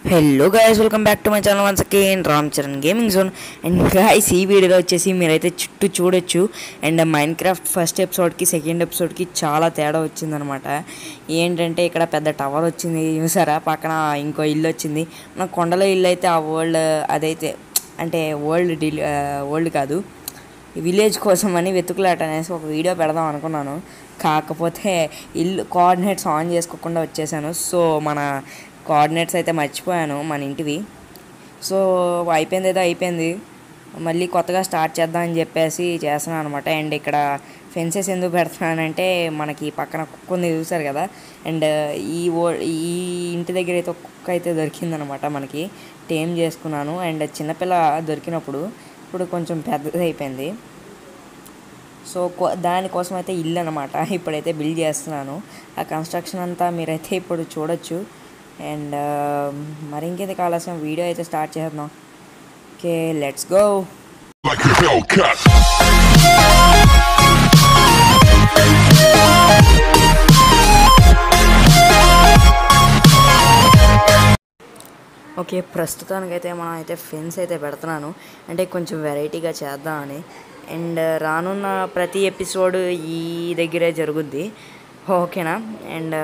Hello guys, welcome back to my channel once again Ram Charan gaming zone. And guys, ఈ వీడియోలో వచ్చేసి మీరైతే చుట్టూ చూడొచ్చు. అండ్ మైన్క్రాఫ్ట్ ఫస్ట్ ఎపిసోడ్కి సెకండ్ ఎపిసోడ్కి చాలా తేడా వచ్చిందనమాట. ఏంటంటే ఇక్కడ పెద్ద టవర్ వచ్చింది చూసారా, పక్కన ఇంకో ఇల్లు వచ్చింది. మన కొండలో ఇల్లు అయితే ఆ వరల్డ్ అదైతే అంటే వరల్డ్ కాదు, విలేజ్ కోసం అని వెతుకులాట అనేసి ఒక వీడియో పెడదాం అనుకున్నాను. కాకపోతే ఇల్లు కోఆర్డినేట్స్ ఆన్ చేసుకోకుండా వచ్చేసాను. సో మన కోఆర్డినేట్స్ అయితే మర్చిపోయాను మన ఇంటివి. సో అయిపోయింది, మళ్ళీ కొత్తగా స్టార్ట్ చేద్దాం అని చెప్పేసి చేస్తున్నాను అనమాట. అండ్ ఇక్కడ ఫెన్సెస్ ఎందుకు పెడుతున్నానంటే మనకి పక్కన కుక్క ఉంది చూసారు కదా. అండ్ ఈ ఇంటి దగ్గర అయితే ఒక కుక్క అయితే దొరికిందనమాట, మనకి టేమ్ చేసుకున్నాను. అండ్ చిన్నపిల్ల దొరికినప్పుడు ఇప్పుడు కొంచెం పెద్దది అయిపోయింది. సో దానికోసం అయితే ఇల్లు అనమాట ఇప్పుడైతే బిల్డ్ చేస్తున్నాను. ఆ కన్స్ట్రక్షన్ అంతా మీరైతే ఇప్పుడు చూడొచ్చు. అండ్ మరి ఇంకేది కావాల్సిన వీడియో అయితే స్టార్ట్ చేద్దాం. Okay, let's go. ఓకే, ప్రస్తుతానికైతే మనం అయితే ఫెన్స్ అయితే పెడుతున్నాను, అంటే కొంచెం వెరైటీగా చేద్దామని. అండ్ రానున్న ప్రతి ఎపిసోడ్ ఈ దగ్గరే జరుగుద్ది, ఓకేనా. అండ్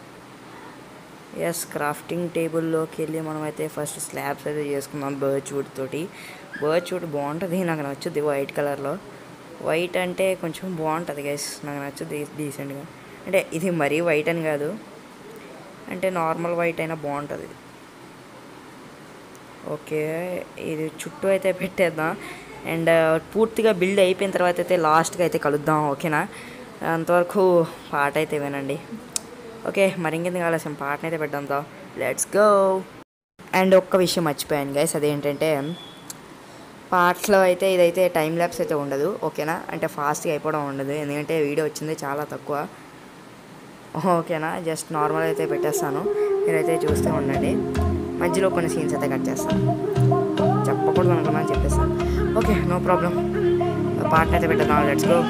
క్రాఫ్టింగ్ టేబుల్లోకి వెళ్ళి మనమైతే ఫస్ట్ స్లాబ్స్ అయితే చేసుకుందాం బర్చ్ వుడ్ తోటి. బర్చ్ వుడ్ బాగుంటుంది, నాకు నచ్చుద్ది వైట్ కలర్లో. వైట్ అంటే కొంచెం బాగుంటుంది గైస్, నాకు నచ్చుద్ది డీసెంట్గా. అంటే ఇది మరీ వైట్ అని కాదు, అంటే నార్మల్ వైట్ అయినా బాగుంటుంది. ఓకే, ఇది చుట్టూ అయితే పెట్టేద్దాం. అండ్ పూర్తిగా బిల్డ్ అయిపోయిన తర్వాత అయితే లాస్ట్గా అయితే కలుద్దాం, ఓకేనా. అంతవరకు పాట అయితే వినండి. ఓకే, మరి ఇంకెందుకు ఆలస్యం, పాటను అయితే పెట్టడంతో లెట్స్ గో. అండ్ ఒక్క విషయం మర్చిపోయాను గైస్, అదేంటంటే పాటలో అయితే ఇదైతే టైం ల్యాప్స్ అయితే ఉండదు, ఓకేనా. అంటే ఫాస్ట్గా అయిపోవడం ఉండదు, ఎందుకంటే వీడియో వచ్చింది చాలా తక్కువ, ఓకేనా. జస్ట్ నార్మల్ అయితే పెట్టేస్తాను, మీరైతే చూస్తూ ఉండండి. మధ్యలో కొన్ని సీన్స్ అయితే కట్ చేస్తాను, చెప్పకూడదు అనుకున్నాను చెప్పేస్తాను. ఓకే, నో ప్రాబ్లం, పాటను అయితే పెట్టేద్దాం, లెట్స్ గో.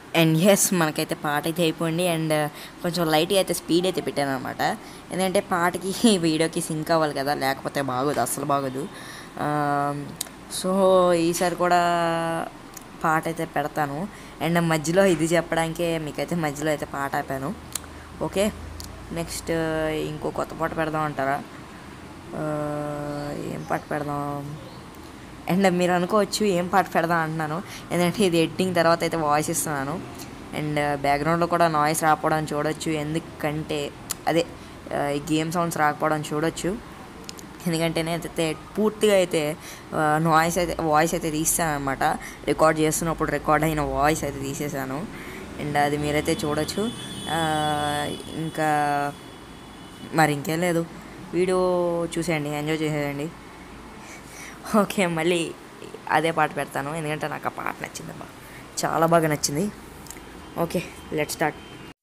అండ్ ఎస్ మనకైతే పాట అయితే అయిపోయింది. అండ్ కొంచెం లైట్గా అయితే స్పీడ్ అయితే పెట్టాను అనమాట. ఎందుకంటే పాటకి వీడియోకి సింక్ అవ్వాలి కదా, లేకపోతే బాగోదు, అస్సలు బాగోదు. సో ఈసారి కూడా పాట అయితే పెడతాను. అండ్ మధ్యలో ఇది చెప్పడానికే మీకైతే మధ్యలో అయితే పాట ఆపాను. ఓకే, నెక్స్ట్ ఇంకో కొత్త పాట పెడదాం అంటారా? ఏం పాట పెడదాం? అండ్ మీరు అనుకోవచ్చు ఏం పాట పెడదాం అంటున్నాను, ఎందుకంటే ఇది ఎడిటింగ్ తర్వాత అయితే వాయిస్ ఇస్తున్నాను. అండ్ బ్యాక్గ్రౌండ్లో కూడా నాయిస్ రాకపోవడం చూడొచ్చు, ఎందుకంటే అదే ఈ గేమ్ సౌండ్స్ రాకపోవడం చూడొచ్చు. ఎందుకంటే నేనైతే పూర్తిగా అయితే వాయిస్ అయితే తీసాను అనమాట. రికార్డ్ చేస్తున్నప్పుడు రికార్డ్ అయిన వాయిస్ అయితే తీసేసాను. అండ్ అది మీరైతే చూడొచ్చు. ఇంకా మరి ఇంకేం లేదు, వీడియో చూసేయండి, ఎంజాయ్ చేసేయండి. ఓకే, మళ్ళీ అదే పాట పెడతాను, ఎందుకంటే నాకు ఆ పాట నచ్చిందమ్మా, చాలా బాగా నచ్చింది. Okay, let's start.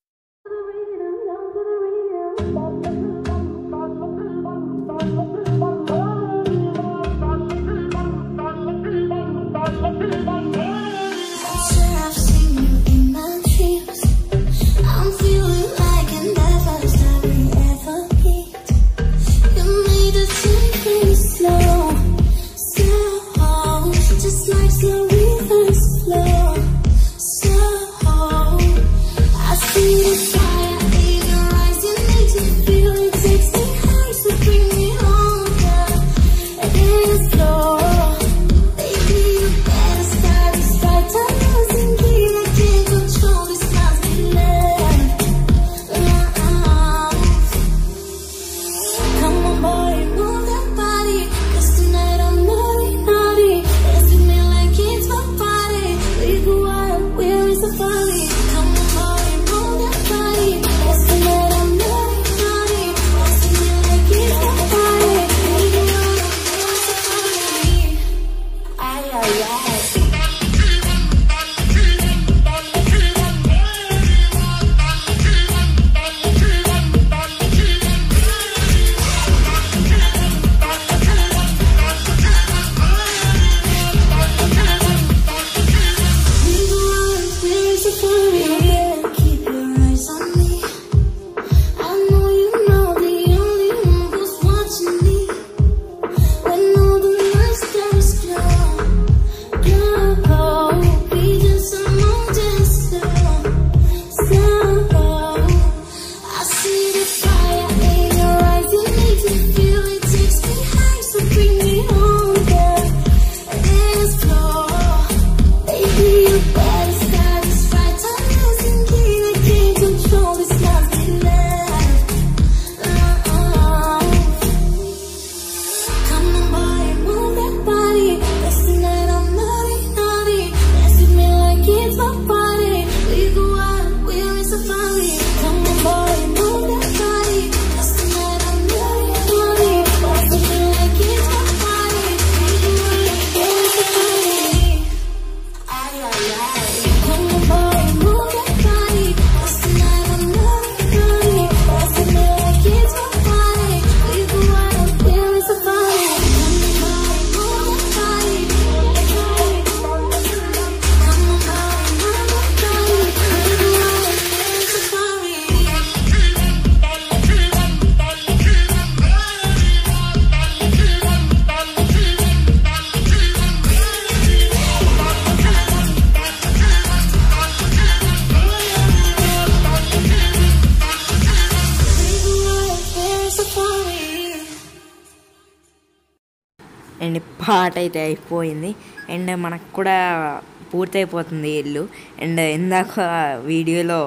అండ్ పాట అయితే అయిపోయింది. అండ్ మనకు కూడా పూర్తయిపోతుంది ఇల్లు. అండ్ ఇందాక వీడియోలో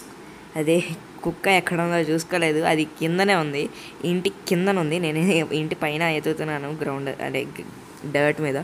అదే కుక్క ఎక్కడంలో చూసుకోలేదు, అది కిందనే ఉంది, ఇంటి కిందన ఉంది. నేను ఇంటి పైన ఎత్తుతున్నాను గ్రౌండ్ అదే డర్ట్ మీద.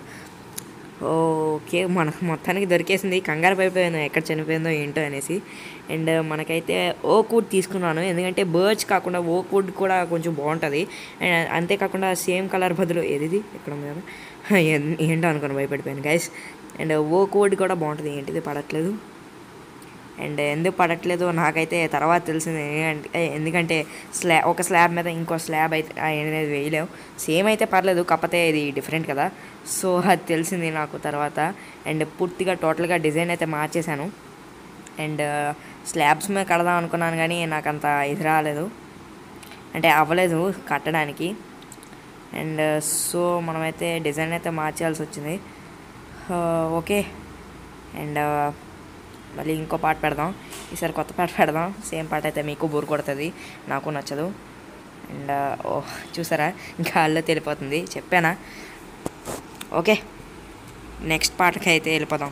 ఓకే, మనకు మొత్తానికి దొరికేసింది. కంగారు పడిపోయాను ఎక్కడ చనిపోయిందో ఏంటో అనేసి. అండ్ మనకైతే ఓక్ వుడ్ తీసుకున్నాను, ఎందుకంటే బర్డ్స్ కాకుండా ఓక్ వుడ్ కూడా కొంచెం బాగుంటుంది. అండ్ అంతేకాకుండా సేమ్ కలర్ బదులు ఏది ఇక్కడ ఉంది ఏంటో అనుకుని భయపడిపోయాను గైస్. అండ్ ఓక్ వుడ్ కూడా బాగుంటుంది. ఏంటిది పడట్లేదు. అండ్ ఎందుకు పడట్లేదు నాకైతే తర్వాత తెలిసింది, ఎందుకంటే ఒక స్లాబ్ మీద ఇంకో స్లాబ్ అయితే అనేది వేయలేవు. సేమ్ అయితే పర్లేదు, కాకపోతే ఇది డిఫరెంట్ కదా, సో అది తెలిసింది నాకు తర్వాత. అండ్ పూర్తిగా టోటల్గా డిజైన్ అయితే మార్చేశాను. అండ్ స్లాబ్స్ మీద కడదాం అనుకున్నాను కానీ నాకు అంత ఇది రాలేదు, అంటే అవ్వలేదు కట్టడానికి. అండ్ సో మనమైతే డిజైన్ అయితే మార్చాల్సి వచ్చింది. ఓకే, అండ్ మళ్ళీ ఇంకో పాట పెడదాం, ఈసారి కొత్త పాట పెడదాం. సేమ్ పాట అయితే మీకు బోర్ కొడుతుంది, నాకు నచ్చదు. అండ్ చూసారా గాల్లో తెలిపోతుంది, చెప్పానా? ఓకే, నెక్స్ట్ పాటకి అయితే వెళ్ళిపోదాం.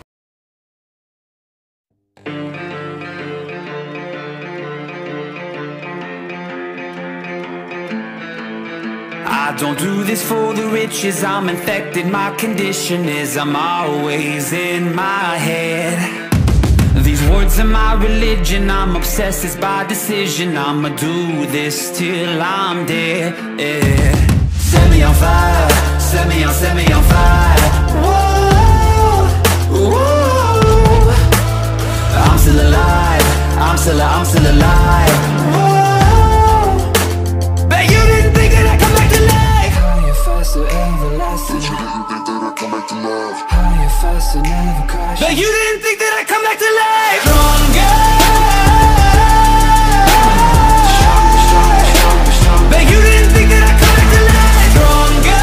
I don't do this for the riches, I'm infected, my condition is I'm always in my head. These words are my religion, I'm obsessed, it's by decision, I'ma do this till I'm dead, yeah. Set me on fire, set me on fire. Whoa, whoa. I'm still alive, I'm still alive. Whoa. Bet you didn't think that I'd come back to life. Higher, faster, everlasting. Bet you didn't think that I'd come back to life. Higher, faster, never crash. Bet you didn't think that I'd come back to life. Stronger. Bet you didn't think that I'd come back to life. Stronger.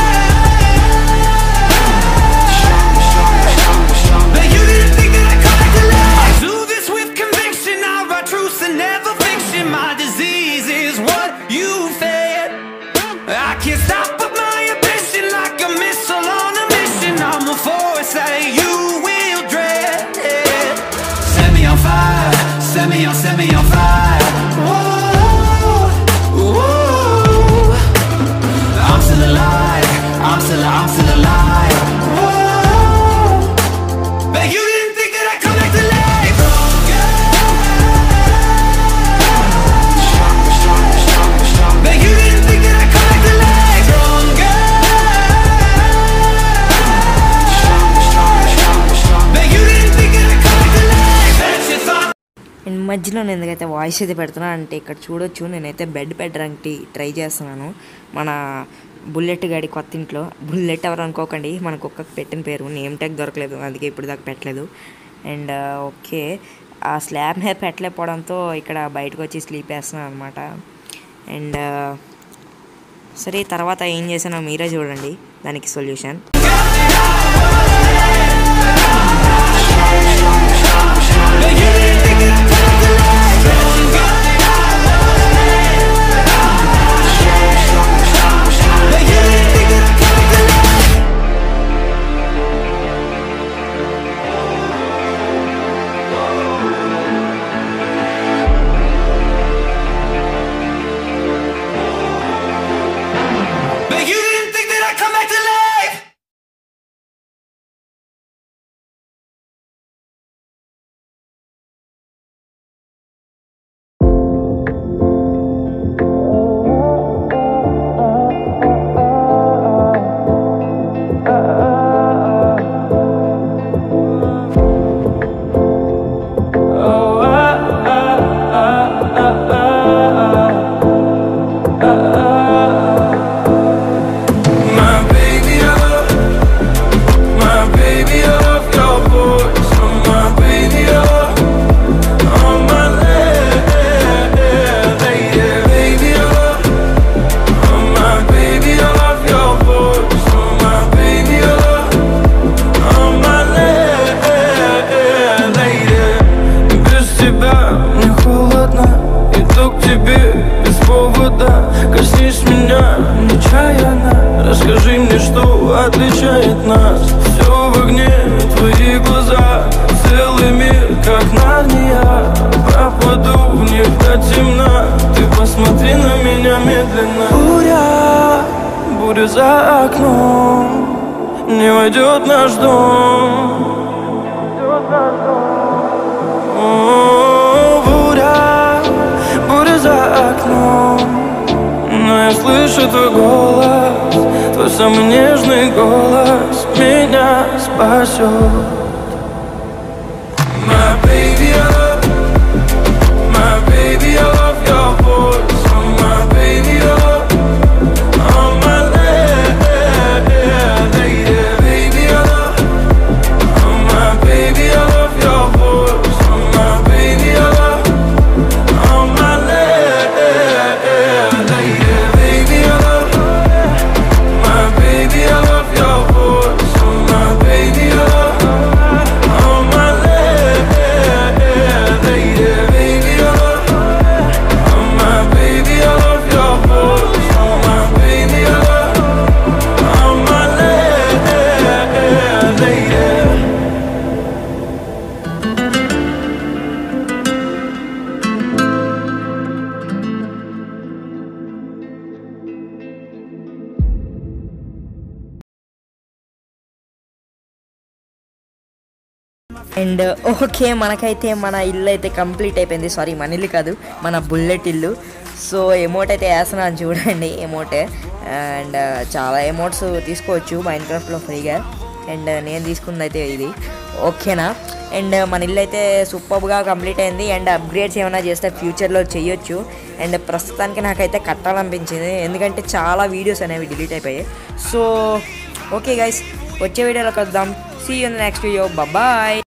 Bet you didn't think that I'd come back to life. I do this with conviction, I write truth and never fiction. My disease is what you fed. I can't stop but my ambition, like a missile on a mission. I'm a force that you will dread. Set me on fire, set me on fire. Whoa, whoa. I'm still alive, I'm still alive. Whoa. Bet you didn't think that I'd come back to life. Bet you didn't think that I'd come back to life. Bet you didn't think that I'd come back to life. Bet you thought. And మధ్యలో నేను ఎందుకైతే voice అయితే పెడుతున్నా అంటే ఇక్కడ చూడొచ్చు, నేనైతే bed పెట్టడానికి try చేస్తున్నాను. మన బుల్లెట్ గాడి కొత్త ఇంట్లో, బుల్లెట్ ఎవరు అనుకోకండి, మన కుక్కకి పెట్టిన పేరు, నేమ్ ట్యాగ్ దొరకలేదు అందుకే ఇప్పుడు దాకా పెట్టలేదు. అండ్ ఓకే, ఆ స్లాబ్ మీద పెట్టలేకపోవడంతో ఇక్కడ బయటకు వచ్చి స్లీప్ వేస్తున్నాను అనమాట. అండ్ సరే, తర్వాత ఏం చేసానో మీరే చూడండి దానికి solution. Bet you didn't think that I'd come back to life. Коснись меня нечаянно, расскажи мне, что отличает нас. Все в огне, твои глаза, целый мир, как Нарния. Пропаду в них до темна, ты посмотри на меня медленно. Буря за окном, не войдет наш дом. Буря за окном, но я слышу твой голос, твой самый нежный голос меня спасет. My baby, I love your voice. Oh, my baby, oh, my lady. Baby, oh, my baby, I love your voice. Oh, and okay, మనకైతే మన ఇల్లు అయితే complete అయిపోయింది. Sorry, మన ఇల్లు కాదు, మన bullet ఇల్లు. సో ఎమోట్ అయితే వేస్తున్నాను చూడండి, ఎమోటే. అండ్ చాలా ఎమోట్స్ తీసుకోవచ్చు మైన్క్రాఫ్ట్లో ఫ్రీగా. అండ్ నేను తీసుకుంది అయితే ఇది, ఓకేనా. అండ్ మన ఇల్లు అయితే సూపర్గా కంప్లీట్ అయింది. అండ్ అప్గ్రేడ్స్ ఏమైనా చేస్తే ఫ్యూచర్లో చేయొచ్చు. అండ్ ప్రస్తుతానికి నాకైతే కట్టాలనిపించింది, ఎందుకంటే చాలా వీడియోస్ అనేవి డిలీట్ అయిపోయాయి. సో ఓకే గైస్, వచ్చే వీడియోలో కలుద్దాం. See you in the next video. Bye.